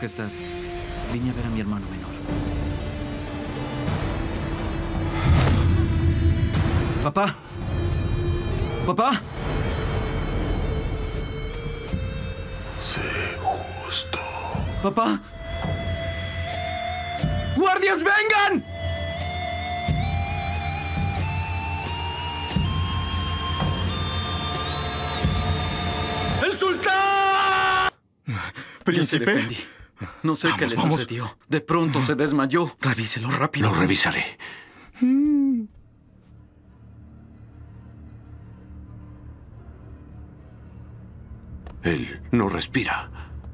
Majestad. Vine a ver a mi hermano menor. ¡Papá! ¡Papá! Sé justo. ¡Papá! ¡Guardias, vengan! ¡El sultán! ¿Príncipe? Ya se defendí. No sé qué le sucedió. De pronto se desmayó. Revíselo rápido. Lo revisaré. Él no respira.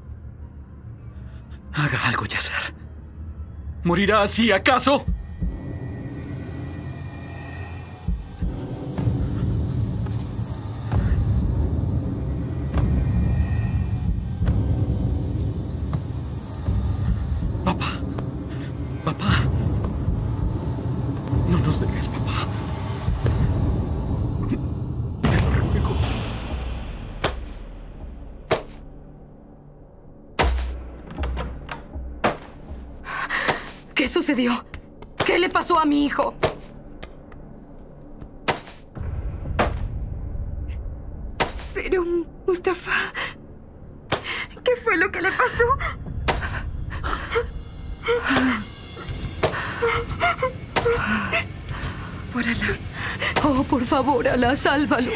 Haga algo, Yasser. ¿Morirá así, acaso? Papá. Papá. No nos dejes, papá. Te lo ruego. ¿Qué sucedió? ¿Qué le pasó a mi hijo? Pero, Mustafa, ¿qué fue lo que le pasó? Por Alá. Oh, por favor, Alá, sálvalo.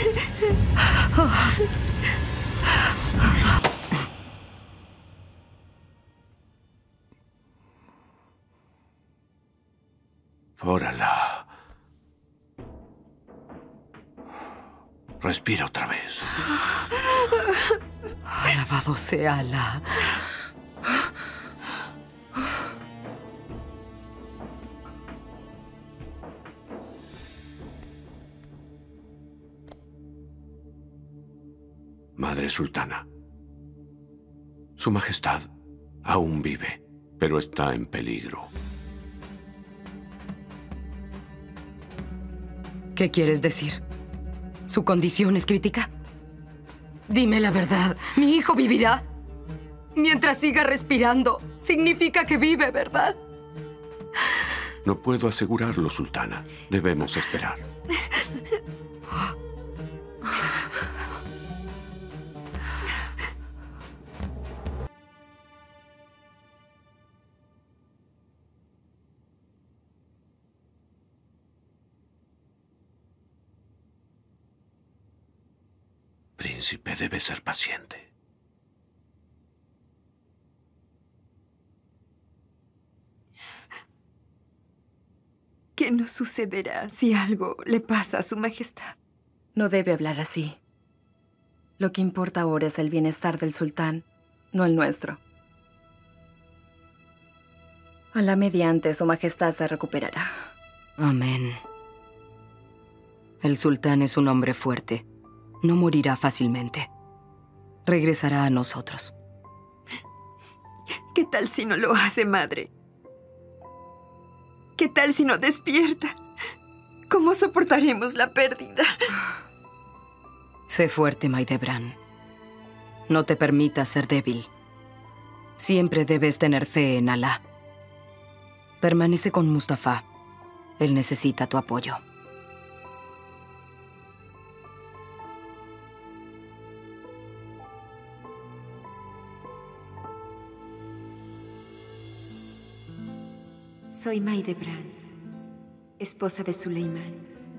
Órala. Respira otra vez. Alabado sea Alá. Madre Sultana. Su Majestad aún vive, pero está en peligro. ¿Qué quieres decir? ¿Su condición es crítica? Dime la verdad. ¿Mi hijo vivirá? Mientras siga respirando, significa que vive, ¿verdad? No puedo asegurarlo, Sultana. Debemos esperar. Príncipe, debe ser paciente. ¿Qué nos sucederá si algo le pasa a su majestad? No debe hablar así. Lo que importa ahora es el bienestar del sultán, no el nuestro. Alá mediante, su majestad se recuperará. Amén. El sultán es un hombre fuerte. No morirá fácilmente. Regresará a nosotros. ¿Qué tal si no lo hace, madre? ¿Qué tal si no despierta? ¿Cómo soportaremos la pérdida? Sé fuerte, Maidebran. No te permitas ser débil. Siempre debes tener fe en Alá. Permanece con Mustafa. Él necesita tu apoyo. Soy Maidebran, esposa de Suleimán.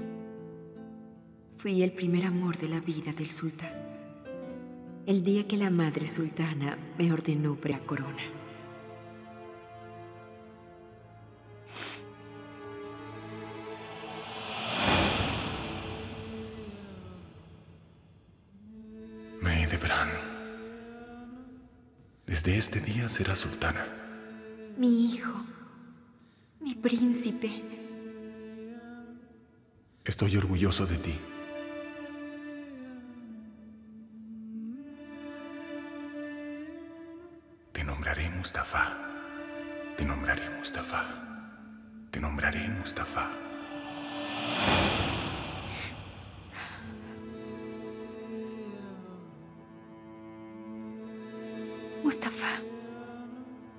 Fui el primer amor de la vida del sultán. El día que la madre sultana me ordenó la corona. Maidebran, desde este día serás sultana. Mi hijo, mi príncipe. Estoy orgulloso de ti. Te nombraré Mustafa. Te nombraré Mustafa. Te nombraré Mustafa. Mustafa,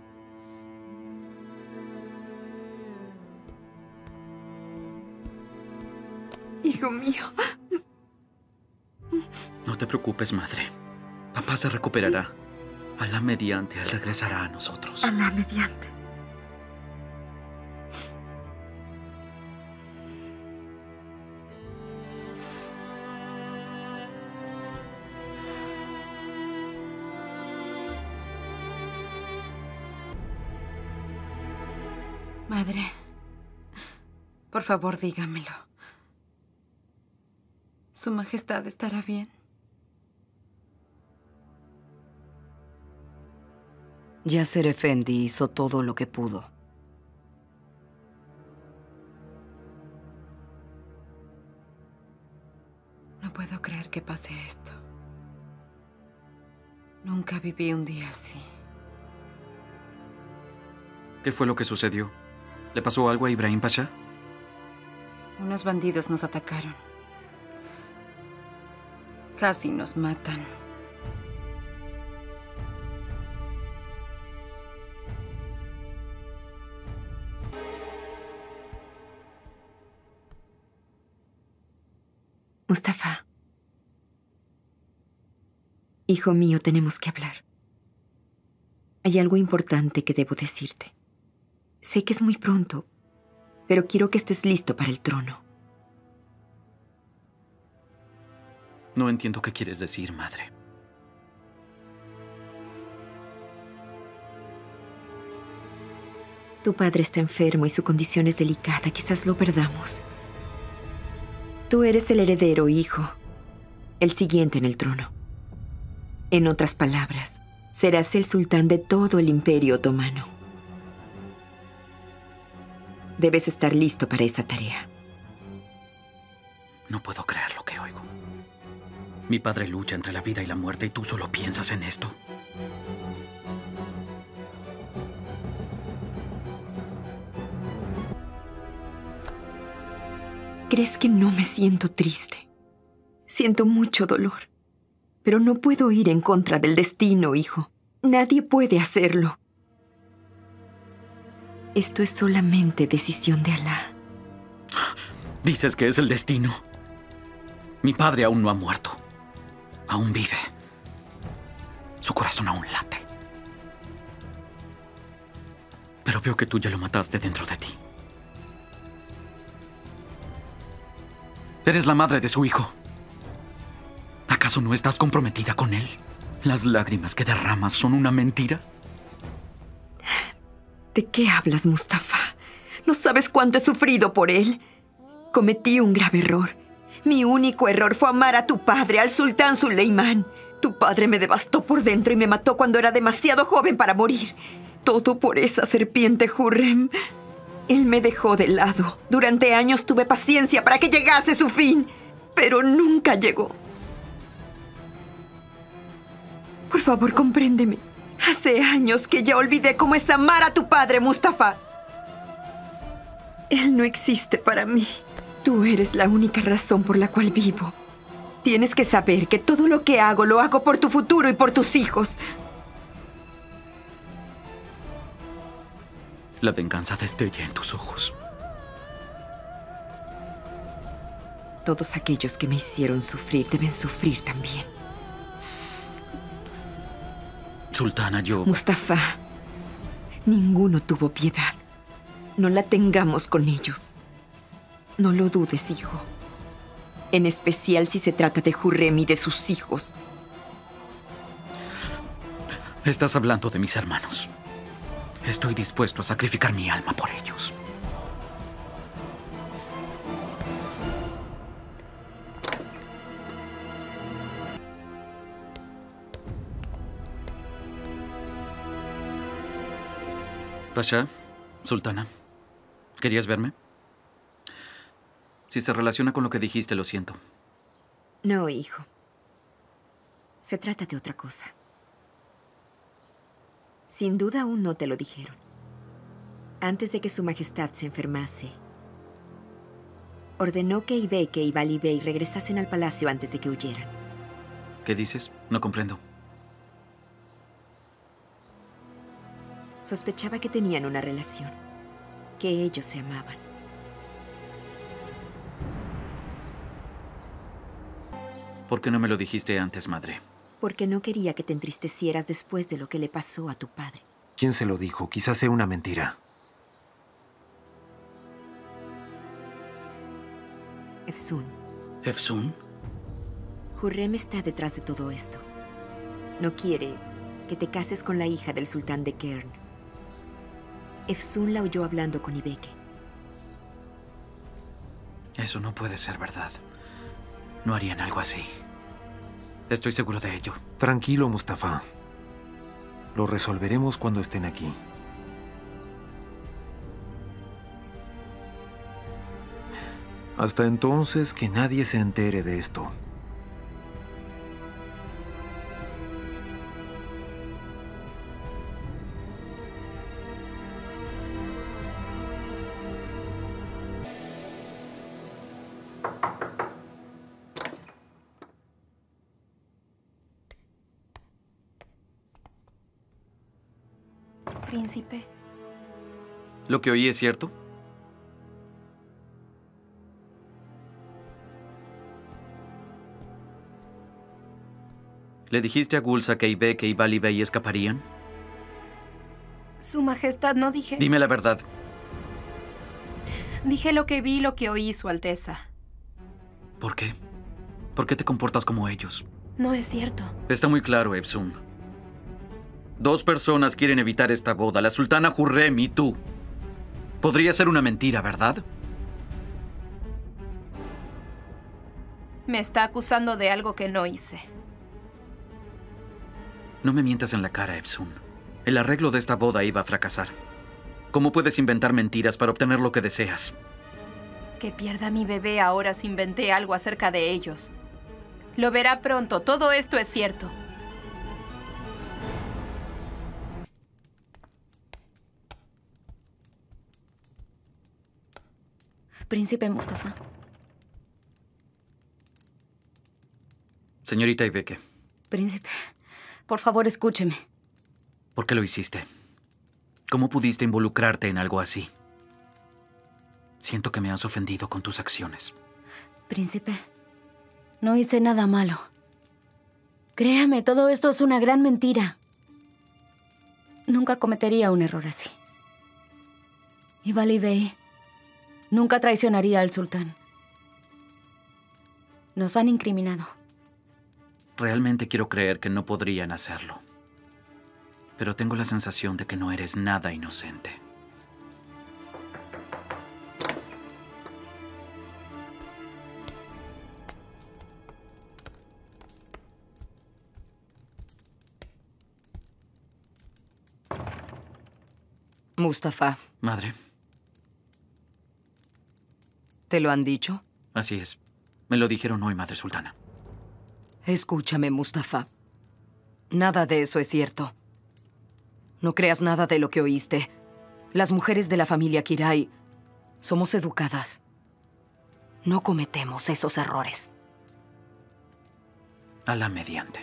hijo mío. No te preocupes, madre. Papá se recuperará. Alá mediante, él regresará a nosotros. Alá mediante. Madre, por favor, dígamelo. ¿Su Majestad estará bien? Yasser Efendi hizo todo lo que pudo. No puedo creer que pase esto. Nunca viví un día así. ¿Qué fue lo que sucedió? ¿Le pasó algo a Ibrahim Pasha? Unos bandidos nos atacaron. Casi nos matan. Mustafa. Hijo mío, tenemos que hablar. Hay algo importante que debo decirte. Sé que es muy pronto, pero quiero que estés listo para el trono. No entiendo qué quieres decir, madre. Tu padre está enfermo y su condición es delicada. Quizás lo perdamos. Tú eres el heredero, hijo. El siguiente en el trono. En otras palabras, serás el sultán de todo el Imperio Otomano. Debes estar listo para esa tarea. No puedo creer lo que oigo. Mi padre lucha entre la vida y la muerte y tú solo piensas en esto. ¿Crees que no me siento triste? Siento mucho dolor. Pero no puedo ir en contra del destino, hijo. Nadie puede hacerlo. Esto es solamente decisión de Alá. Dices que es el destino. Mi padre aún no ha muerto. Aún vive. Su corazón aún late. Pero veo que tú ya lo mataste dentro de ti. Eres la madre de su hijo. ¿Acaso no estás comprometida con él? ¿Las lágrimas que derramas son una mentira? ¿De qué hablas, Mustafa? ¿No sabes cuánto he sufrido por él? Cometí un grave error. Mi único error fue amar a tu padre, al sultán Suleimán. Tu padre me devastó por dentro y me mató cuando era demasiado joven para morir. Todo por esa serpiente Hurrem. Él me dejó de lado. Durante años tuve paciencia para que llegase su fin, pero nunca llegó. Por favor, compréndeme. Hace años que ya olvidé cómo es amar a tu padre, Mustafa. Él no existe para mí. Tú eres la única razón por la cual vivo. Tienes que saber que todo lo que hago lo hago por tu futuro y por tus hijos. La venganza destella en tus ojos. Todos aquellos que me hicieron sufrir deben sufrir también. Sultana, yo... Mustafa, ninguno tuvo piedad. No la tengamos con ellos. No lo dudes, hijo. En especial si se trata de Hurrem y de sus hijos. Estás hablando de mis hermanos. Estoy dispuesto a sacrificar mi alma por ellos. Pasha, Sultana, ¿querías verme? Si se relaciona con lo que dijiste, lo siento. No, hijo. Se trata de otra cosa. Sin duda aún no te lo dijeron. Antes de que su majestad se enfermase, ordenó que Ibeke y Bali Bey regresasen al palacio antes de que huyeran. ¿Qué dices? No comprendo. Sospechaba que tenían una relación, que ellos se amaban. ¿Por qué no me lo dijiste antes, madre? Porque no quería que te entristecieras después de lo que le pasó a tu padre. ¿Quién se lo dijo? Quizás sea una mentira. Efsun. ¿Efsun? Hurrem está detrás de todo esto. No quiere que te cases con la hija del sultán de Kern. Efsun la oyó hablando con Ibeke. Eso no puede ser verdad. No harían algo así. Estoy seguro de ello. Tranquilo, Mustafa. Lo resolveremos cuando estén aquí. Hasta entonces, que nadie se entere de esto. Príncipe. ¿Lo que oí es cierto? ¿Le dijiste a Gulsa que Ibeke y Vali Bey escaparían? Su Majestad, no dije... Dime la verdad. Dije lo que vi y lo que oí, Su Alteza. ¿Por qué? ¿Por qué te comportas como ellos? No es cierto. Está muy claro, Efsun. 2 personas quieren evitar esta boda, la sultana Hurrem y tú. Podría ser una mentira, ¿verdad? Me está acusando de algo que no hice. No me mientas en la cara, Efsun. El arreglo de esta boda iba a fracasar. ¿Cómo puedes inventar mentiras para obtener lo que deseas? Que pierda a mi bebé ahora si inventé algo acerca de ellos. Lo verá pronto. Todo esto es cierto. Príncipe Mustafa. Señorita Ibeke. Príncipe, por favor, escúcheme. ¿Por qué lo hiciste? ¿Cómo pudiste involucrarte en algo así? Siento que me has ofendido con tus acciones. Príncipe, no hice nada malo. Créame, todo esto es una gran mentira. Nunca cometería un error así. Y Vali Bey nunca traicionaría al sultán. Nos han incriminado. Realmente quiero creer que no podrían hacerlo. Pero tengo la sensación de que no eres nada inocente. Mustafa, Madre, ¿te lo han dicho? así es. Me lo dijeron hoy, Madre Sultana. Escúchame, Mustafa. Nada de eso es cierto. No creas nada de lo que oíste. Las mujeres de la familia Kirai somos educadas. No cometemos esos errores. Alá mediante.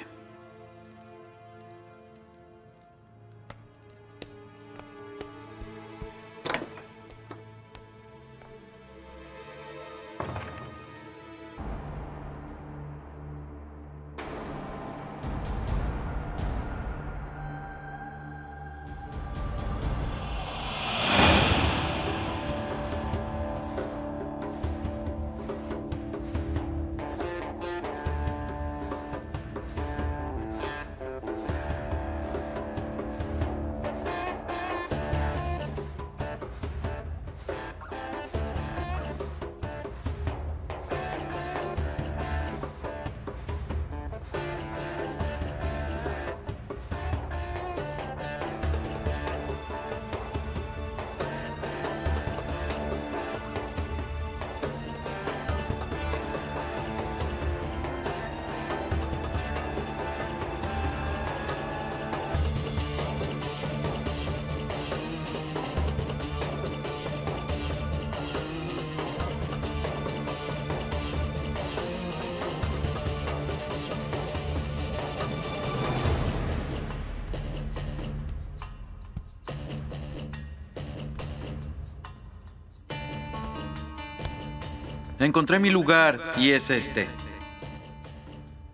Encontré mi lugar y es este.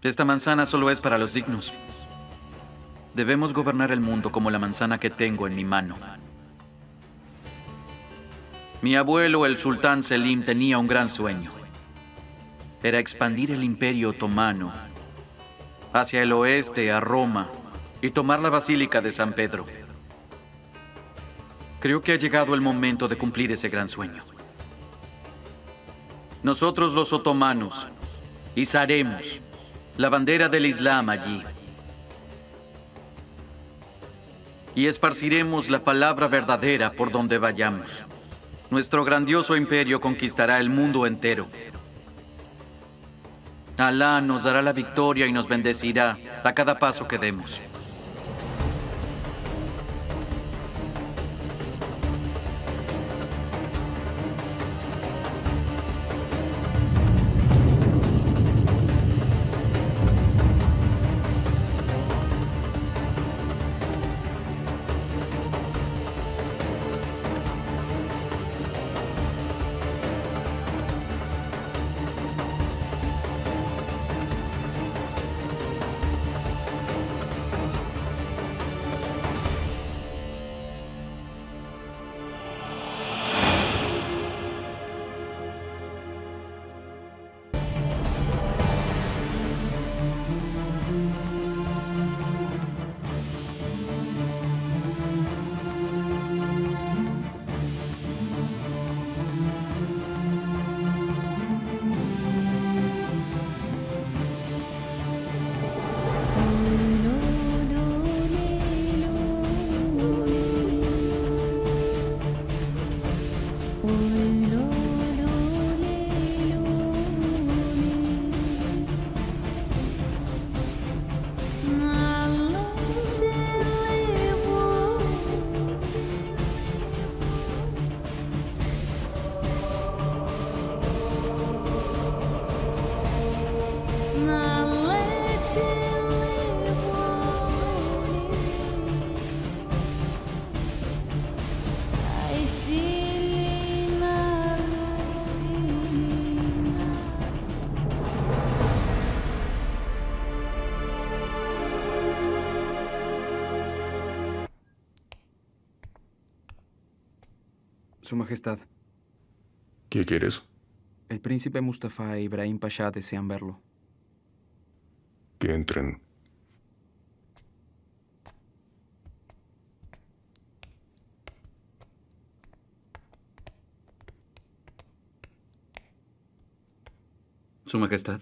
Esta manzana solo es para los dignos. Debemos gobernar el mundo como la manzana que tengo en mi mano. Mi abuelo, el sultán Selim, tenía un gran sueño. Era expandir el imperio otomano hacia el oeste, a Roma, y tomar la Basílica de San Pedro. Creo que ha llegado el momento de cumplir ese gran sueño. Nosotros los otomanos izaremos la bandera del Islam allí y esparciremos la palabra verdadera por donde vayamos. Nuestro grandioso imperio conquistará el mundo entero. Alá nos dará la victoria y nos bendecirá a cada paso que demos. Su Majestad, ¿Qué quieres? el príncipe Mustafa e Ibrahim Pasha desean verlo. Que entren. Su Majestad.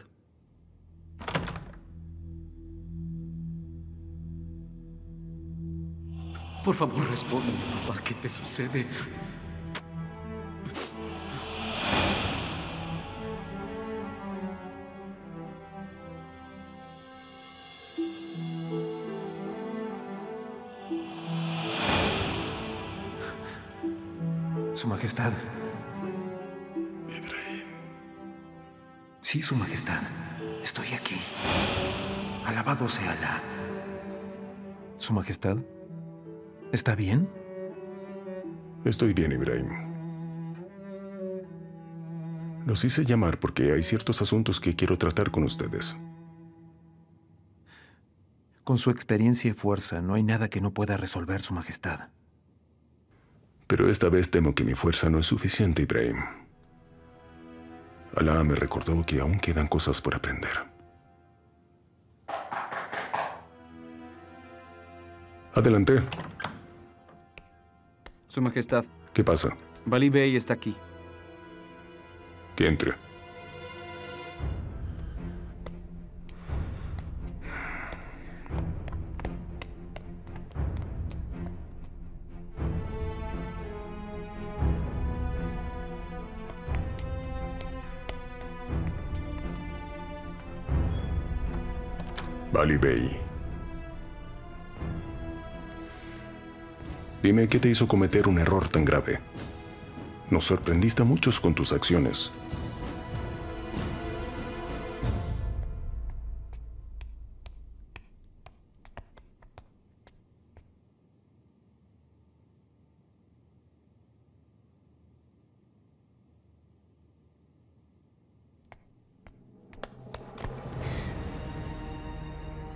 Por favor, respóndeme, papá. ¿Qué te sucede? Su Majestad. Ibrahim. Sí, Su Majestad. Estoy aquí. Alabado sea Alá. Su Majestad. ¿Está bien? Estoy bien, Ibrahim. Los hice llamar porque hay ciertos asuntos que quiero tratar con ustedes. Con su experiencia y fuerza, no hay nada que no pueda resolver, Su Majestad. Pero esta vez temo que mi fuerza no es suficiente, Ibrahim. Alá me recordó que aún quedan cosas por aprender. Adelante. Su Majestad, ¿Qué pasa? Bali Bey está aquí. Que entre. Bali Bey. Dime qué te hizo cometer un error tan grave. Nos sorprendiste a muchos con tus acciones.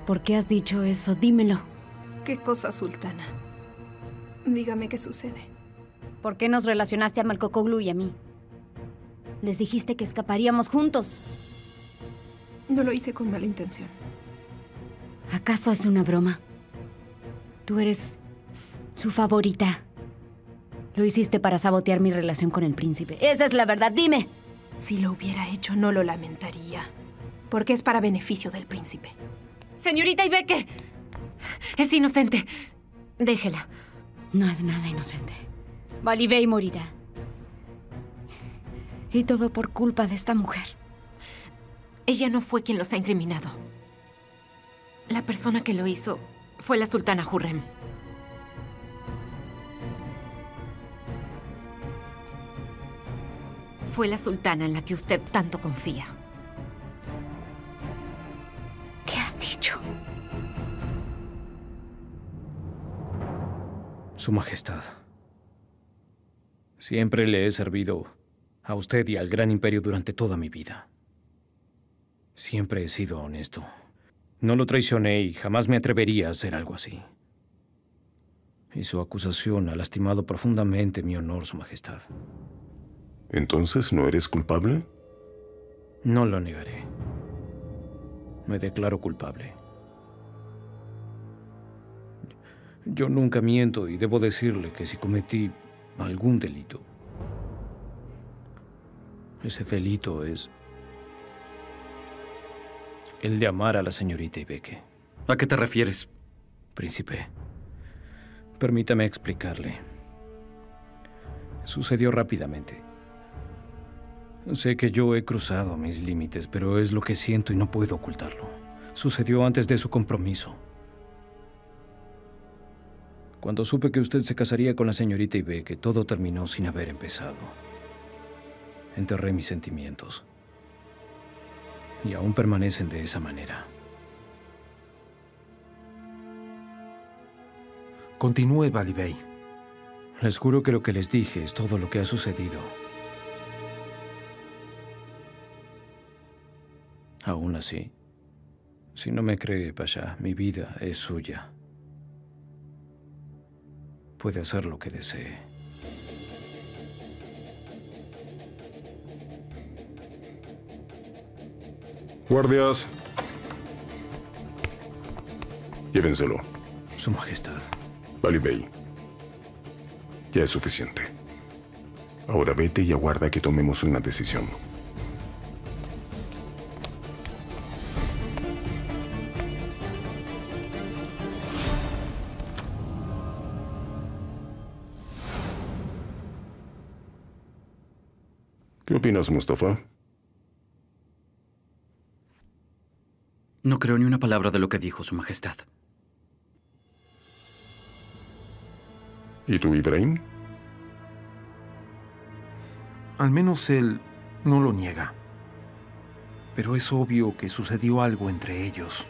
¿Por qué has dicho eso? Dímelo. ¿Qué cosa, sultana? Dígame qué sucede. ¿Por qué nos relacionaste a Malkokoglu y a mí? Les dijiste que escaparíamos juntos. No lo hice con mala intención. ¿Acaso es una broma? Tú eres su favorita. Lo hiciste para sabotear mi relación con el príncipe. Esa es la verdad, dime. Si lo hubiera hecho, no lo lamentaría. Porque es para beneficio del príncipe. Señorita Ibeke, es inocente. Déjela. No es nada inocente. Valibey morirá. Y todo por culpa de esta mujer. Ella no fue quien los ha incriminado. La persona que lo hizo fue la sultana Hurrem. Fue la sultana en la que usted tanto confía. ¿Qué has dicho? Su Majestad. Siempre le he servido a usted y al Gran Imperio durante toda mi vida. Siempre he sido honesto. No lo traicioné y jamás me atrevería a hacer algo así. Y su acusación ha lastimado profundamente mi honor, Su Majestad. ¿Entonces no eres culpable? No lo negaré. Me declaro culpable. Yo nunca miento y debo decirle que si cometí algún delito, ese delito es el de amar a la señorita Ibeke. ¿A qué te refieres? Príncipe, permítame explicarle. Sucedió rápidamente. Sé que yo he cruzado mis límites, pero es lo que siento y no puedo ocultarlo. Sucedió antes de su compromiso. Cuando supe que usted se casaría con la señorita Ibeke, todo terminó sin haber empezado. Enterré mis sentimientos. Y aún permanecen de esa manera. Continúe, Valibey. Les juro que lo que les dije es todo lo que ha sucedido. Aún así, si no me cree, Pasha, mi vida es suya. Puede hacer lo que desee. Guardias. Llévenselo. Su Majestad. Valibey. Ya es suficiente. Ahora vete y aguarda que tomemos una decisión. ¿Qué opinas, Mustafa? No creo ni una palabra de lo que dijo, Su Majestad. ¿Y tú, Ibrahim? Al menos él no lo niega. Pero es obvio que sucedió algo entre ellos.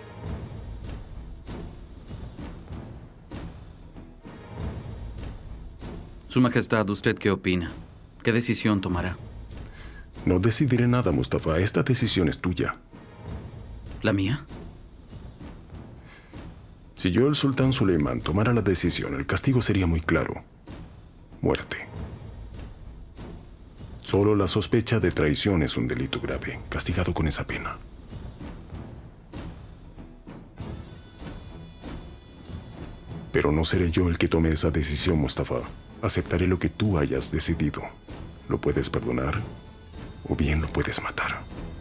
Su Majestad, ¿usted qué opina? ¿Qué decisión tomará? No decidiré nada, Mustafa. Esta decisión es tuya. ¿La mía? Si yo, el sultán Suleimán, tomara la decisión, el castigo sería muy claro. Muerte. Solo la sospecha de traición es un delito grave, castigado con esa pena. Pero no seré yo el que tome esa decisión, Mustafa. Aceptaré lo que tú hayas decidido. Lo puedes perdonar o bien lo puedes matar.